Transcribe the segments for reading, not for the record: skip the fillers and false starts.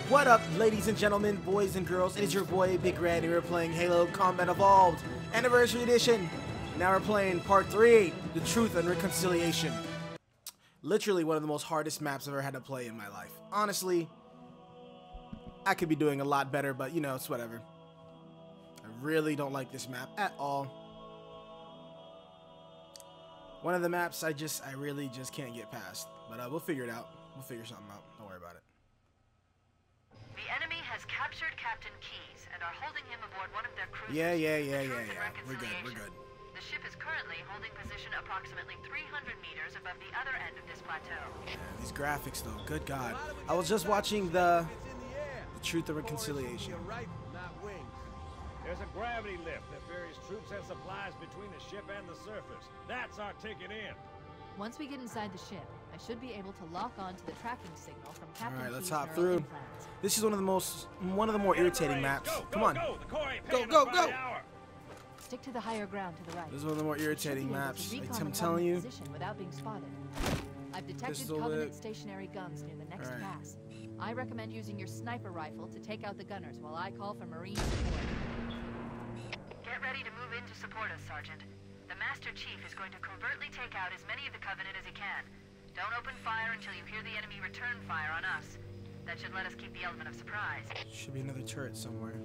What up, ladies and gentlemen, boys and girls? It is your boy Big Red, and we're playing Halo Combat Evolved Anniversary Edition. Now we're playing Part 3, The Truth and Reconciliation. Literally one of the most hardest maps I've ever had to play in my life. Honestly, I could be doing a lot better, but you know, it's whatever. I really don't like this map at all. One of the maps I really just can't get past. But we'll figure it out. We'll figure something out. Don't worry about it. The enemy has captured Captain Keyes and are holding him aboard one of their cruisers. Yeah. We're good. The ship is currently holding position approximately 300 meters above the other end of this plateau. These graphics, though, good God. I was just watching the Truth and Reconciliation. There's a gravity lift that ferries troops and supplies between the ship and the surface. That's our ticket in. Once we get inside the ship, I should be able to lock on to the tracking signal from Captain All right, let's Keyes' hop neural through. implants. This is one of the more irritating maps. Come on. Go. Go. Stick to the higher ground to the right. This is one of the more irritating maps. I'm telling you. Without being spotted. I've detected Pistol Covenant whip. stationary guns near the next All right. pass. I recommend using your sniper rifle to take out the gunners while I call for Marine support. Get ready to move in to support us, Sergeant. The Master Chief is going to covertly take out as many of the Covenant as he can. Don't open fire until you hear the enemy return fire on us. That should let us keep the element of surprise. Should be another turret somewhere.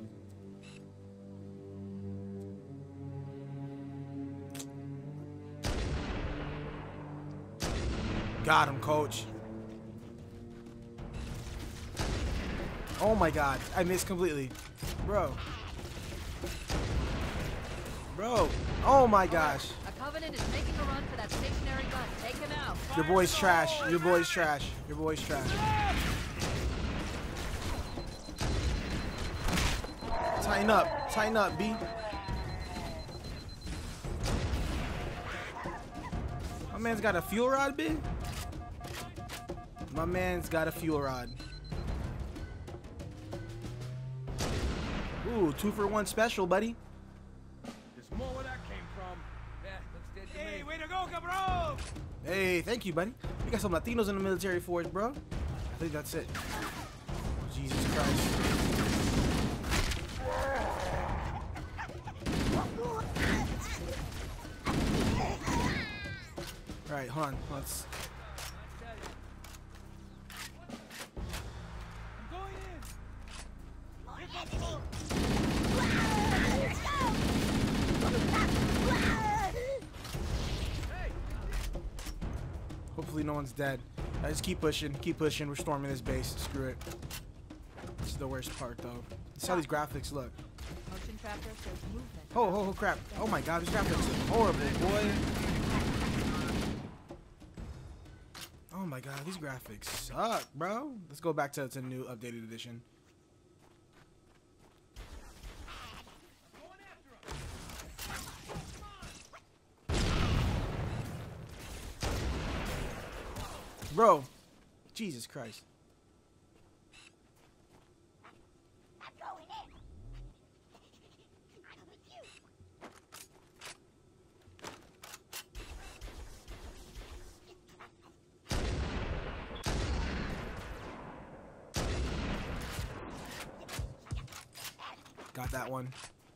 Got him, coach. Oh my God, I missed completely. Bro. Oh my gosh. A Covenant is making a run for that stationary gun. Take him out. Your boy's trash. Your boy's trash. Your boy's trash. Tighten up, B. My man's got a fuel rod, B. My man's got a fuel rod. Ooh, 2-for-1 special, buddy. There's more where that came from. Yeah, looks dead to me. Hey, way to go, cabron! Hey, thank you, buddy. We got some Latinos in the military force, bro. I think that's it. Jesus Christ. All right, hold on. Let's. Hopefully no one's dead. I just keep pushing. We're storming this base. Screw it. This is the worst part, though. This is how these graphics look. Motion tracker shows movement. Oh, crap. Oh my God, these graphics are horrible, boy. Oh my God, these graphics suck, bro. Let's go back to the new updated edition. Bro, Jesus Christ. Got that one.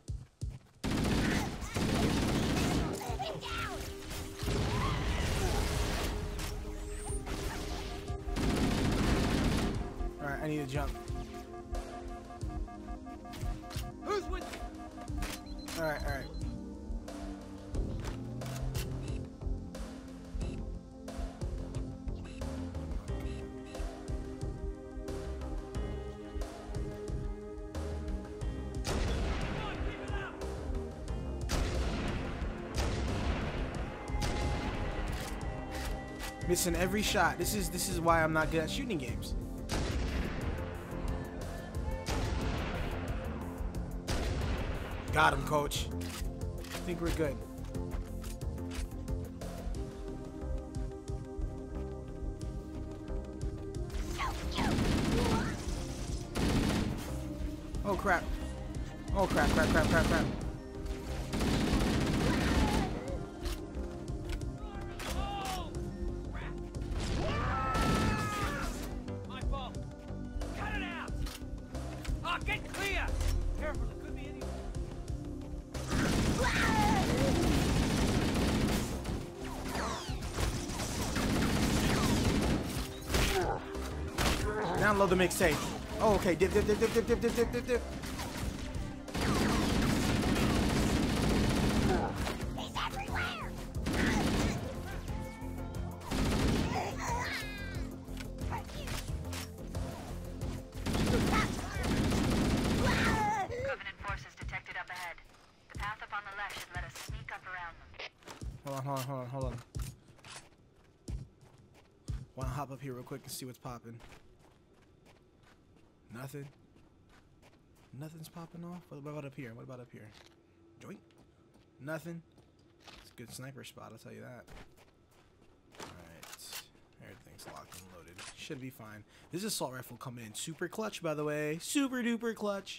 Alright, I need to jump. Who's with you? Alright. Missing every shot. This is why I'm not good at shooting games. Got him, coach. I think we're good. Oh crap. Oh crap. My fault. Cut it out! Download the mixtape. Oh, okay. Dip, dip, dip, dip, dip, dip, dip, dip, dip, dip. Covenant forces detected up ahead. The path up on the left should let us sneak up around them. Hold on. Wanna hop up here real quick and see what's popping? Nothing. Nothing's popping off. What about up here? What about up here? Joink. Nothing. It's a good sniper spot, I'll tell you that. Alright. Everything's locked and loaded. Should be fine. This assault rifle coming in super clutch, by the way. Super duper clutch.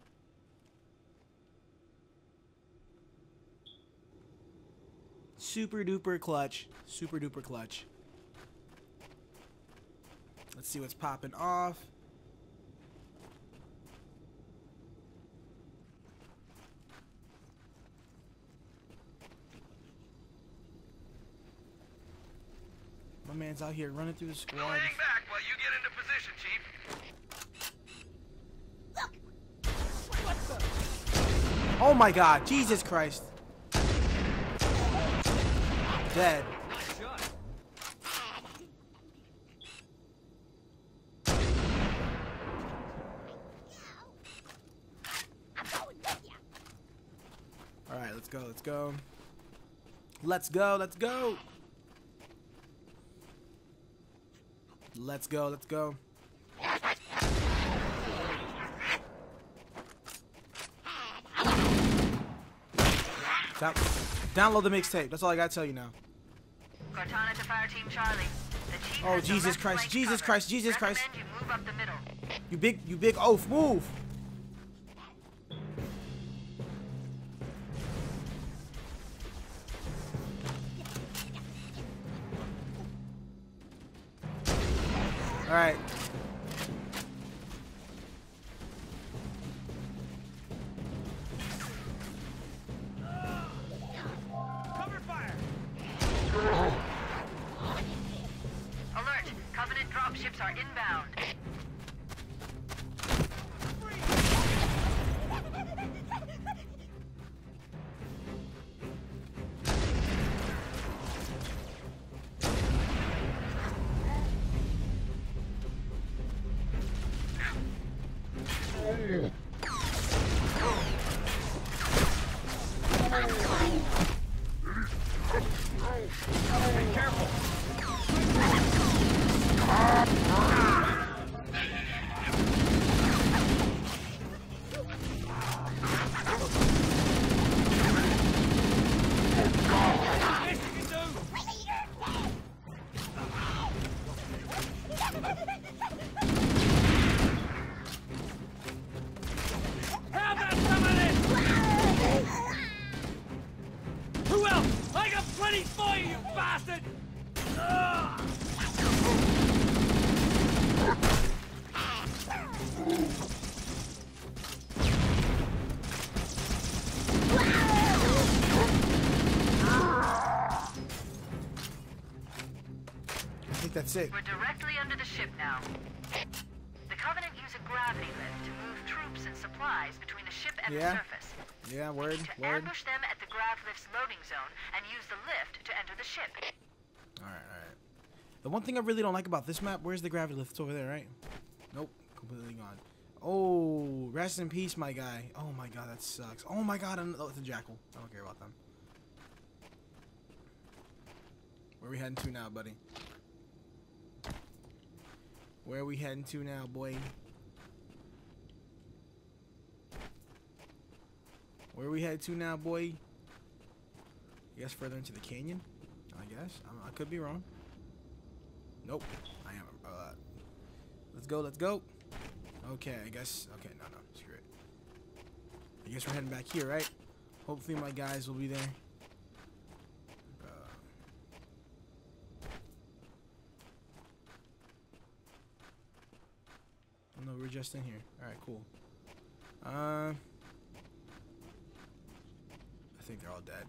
Super duper clutch. Super duper clutch. Let's see what's popping off. My man's out here running through the squad. Hang back while you get into position, Chief. Oh my god, Jesus Christ. Dead. Alright, let's go, let's go. Let's go, let's go. Let's go, let's go. Download the mixtape. That's all I gotta tell you now. Cortana to fire team Charlie. The chief Oh, has the Jesus left Christ, flank Jesus covered. Christ, Jesus Christ. Recommend you move up the middle. You big oaf, move. All right. Cover fire! Alert! Covenant dropships are inbound. Be careful! Have that some of this! Who else? I got plenty for you, you bastard! I think that's it. We're directly under the ship now. The Covenant use a gravity lift to move troops and supplies between the ship and Yeah. the surface. Yeah, We word, need to word. ambush them at the grav lift's loading zone and use the lift to enter the ship. All right. The one thing I really don't like about this map, where's the gravity lift? It's over there, right? Nope, completely gone. Oh, rest in peace, my guy. Oh my god, that sucks. Oh my god, oh, it's a jackal. I don't care about them. Where we heading to now, buddy? Where are we heading to now, boy? Where are we headed to now, boy? I guess further into the canyon? I guess. I could be wrong. Nope. I am. Let's go, let's go. Okay, I guess. Okay, no, screw it. I guess we're heading back here, right? Hopefully my guys will be there. Oh, no, we're just in here. Alright, cool. I think they're all dead.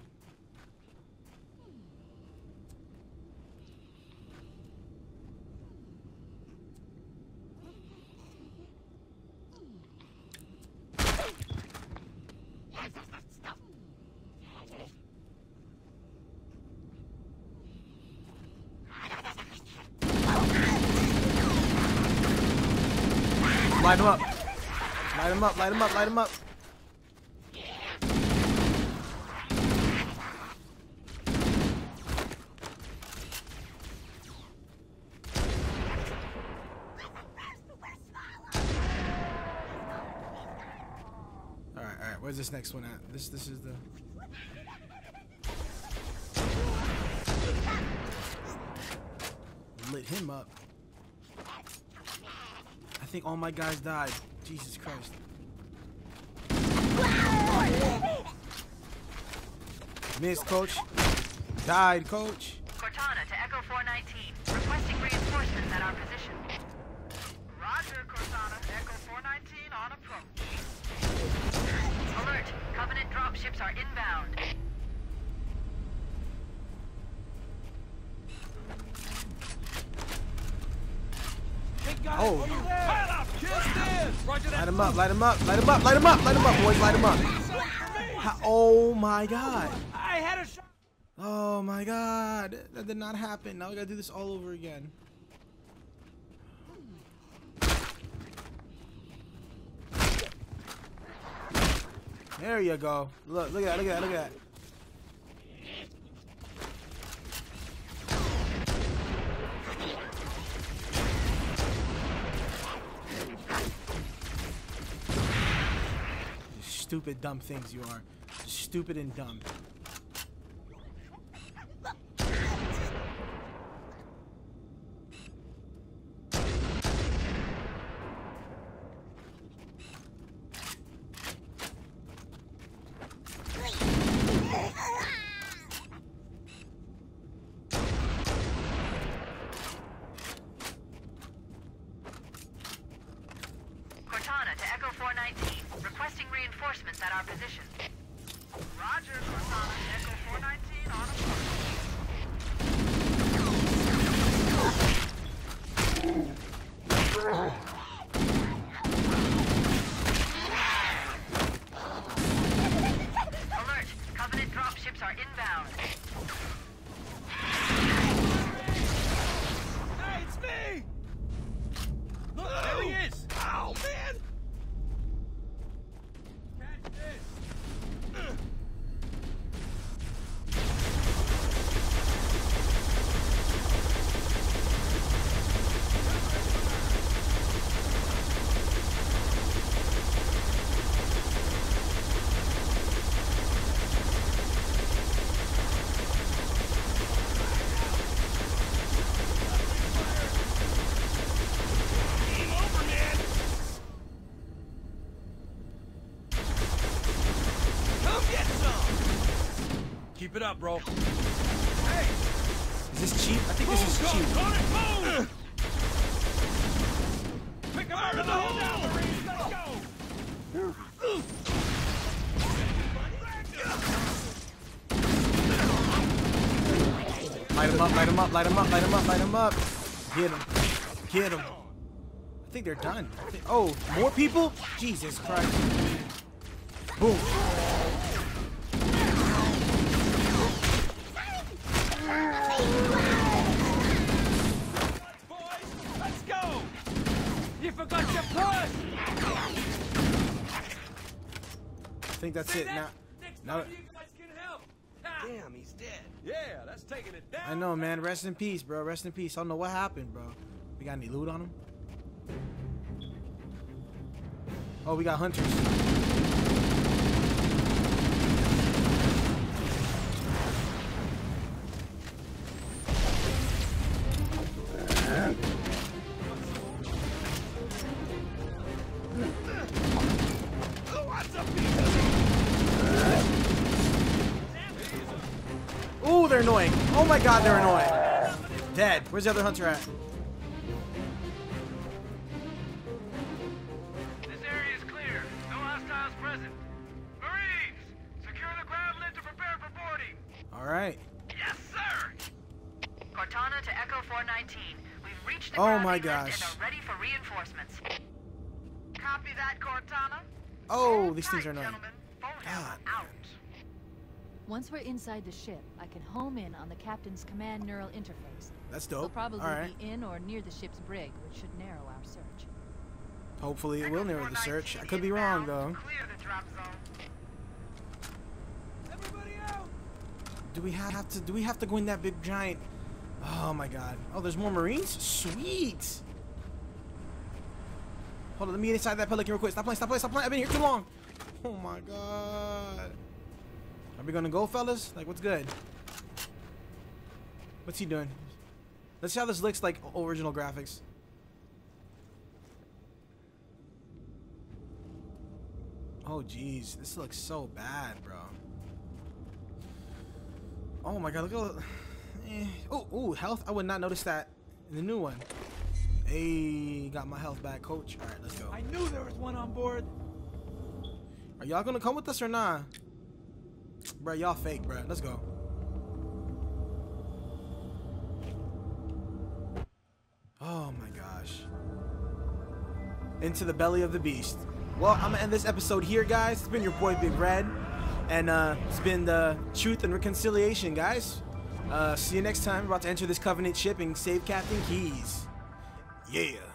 Light him up. Light him up, light him up, light him up. Alright, where's this next one at? This is the... Lit him up. I think all my guys died. Jesus Christ. Missed, coach. Died, coach. Cortana to Echo 419. Requesting reinforcements at our position. Roger, Cortana. Echo 419 on approach. Alert! Covenant dropships are inbound. Oh. Roger that. Light him up, light him up, light him up, light him up, light him up, boys, light him up. Oh my god. I had a shot. Oh my god. That did not happen. Now we gotta do this all over again. There you go. Look at that, look at that, look at that. Stupid, dumb things you are. Stupid and dumb. Cortana to Echo 419. Requesting reinforcements at our position. Roger, Cortana. Echo 419 on approach. Alert! Covenant dropships are inbound. Hey, it's me. Look, there he is. Ow, man. Catch this. Keep it up, bro. Hey! Is this cheap? I think this is cheap. Move! Pick him up in the hole now, Marines! Let's go! Light him up, light him up, light him up, light him up, light him up. Get him. Get him. I think they're done. Oh, more people? Jesus Christ. Boom. Boys, let's go! You forgot your push! I think that's it. Now, now, You guys can help! Damn, he's dead. Yeah, that's taking it down. I know, man. Rest in peace, bro. Rest in peace. I don't know what happened, bro. We got any loot on him? Oh, we got hunters. Ooh, they're annoying. Oh my god, they're annoying. Dead. Where's the other hunter at? This area is clear. No hostiles present. Marines, secure the ground lift to prepare for boarding. Alright. Yes, sir. Cortana to Echo 419. We've reached the Oh ground my lift gosh. and are ready for reinforcements. Copy that, Cortana. Oh, these things Tight, are annoying. gentlemen. Phone God. hammer out. Once we're inside the ship, I can home in on the captain's command neural interface. That's They'll dope. probably Alright. be in or near the ship's brig, which should narrow our search. Hopefully it will narrow the search. I could be wrong though. Clear the drop zone. Everybody out! Do we have to go in that big giant? Oh my god. Oh, there's more Marines? Sweet. Hold on, let me get inside that Pelican real quick. Stop playing. I've been here too long. Oh my god. Are we gonna go, fellas? Like, what's good? What's he doing? Let's see how this looks like original graphics. Oh jeez, this looks so bad, bro. Oh my god, look at oh, health. I would not notice that in the new one. Hey, got my health back, coach. All right, let's go. I knew there was one on board. Are y'all gonna come with us or not? Bro, y'all fake, bro. Let's go. Oh my gosh. Into the belly of the beast. Well, I'm gonna end this episode here, guys. It's been your boy Big Red, and it's been the Truth and Reconciliation, guys. See you next time. We're about to enter this Covenant ship and save Captain Keyes. Yeah.